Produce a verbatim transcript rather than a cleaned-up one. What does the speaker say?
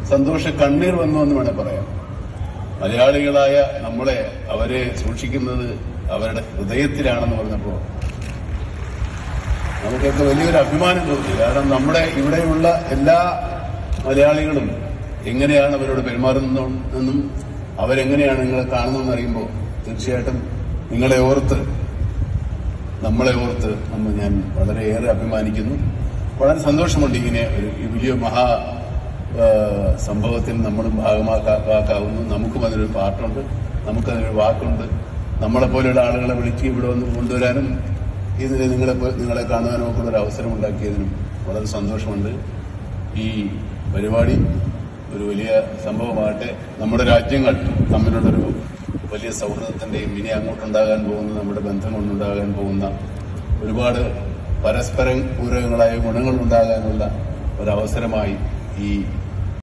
സന്തോഷ കണ്ണീർ വന്നു എന്ന് വേണേൽ പറയാം. മലയാളികളായ നമ്മളെ അവരെ സൂക്ഷിക്കുന്നത് അവരുടെ ഹൃദയത്തിലാണെന്ന് പറഞ്ഞപ്പോൾ നമുക്കൊക്കെ വലിയൊരു അഭിമാനം തോന്നി. കാരണം നമ്മുടെ ഇവിടെയുള്ള എല്ലാ മലയാളികളും എങ്ങനെയാണ് അവരോട് പെരുമാറുന്നതെന്നും അവരെങ്ങനെയാണ് നിങ്ങളെ കാണുന്നതെന്ന് അറിയുമ്പോൾ തീർച്ചയായിട്ടും നിങ്ങളെ ഓർത്ത് നമ്മളെ ഓർത്ത് നമ്മൾ ഞാൻ വളരെയേറെ അഭിമാനിക്കുന്നു. വളരെ സന്തോഷമുണ്ട് ഇങ്ങനെ ഒരു വലിയ മഹാ സംഭവത്തിൽ നമ്മളും ഭാഗമാക്കാവുന്നു. നമുക്കും അതിനൊരു പാർട്ടുണ്ട്, നമുക്കതിനൊരു വാക്കുണ്ട്. നമ്മളെപ്പോലെയുള്ള ആളുകളെ വിളിച്ച് ഇവിടെ വന്ന് കൊണ്ടുവരാനും ഇതിന് നിങ്ങളെ നിങ്ങളെ കാണുവാനും ഒക്കെ ഒരു അവസരം ഉണ്ടാക്കിയതിനും വളരെ സന്തോഷമുണ്ട്. ഈ പരിപാടി ഒരു വലിയ സംഭവമാകട്ടെ. നമ്മുടെ രാജ്യങ്ങൾ തമ്മിലുള്ളൊരു വലിയ സൗഹൃദത്തിന്റെയും ഇനി അങ്ങോട്ടുണ്ടാകാൻ പോകുന്ന നമ്മുടെ ബന്ധം കൊണ്ടുണ്ടാകാൻ പോകുന്ന ഒരുപാട് പരസ്പരം പൂരകങ്ങളായ ഗുണങ്ങളുണ്ടാകാനുള്ള ഒരവസരമായി ഈ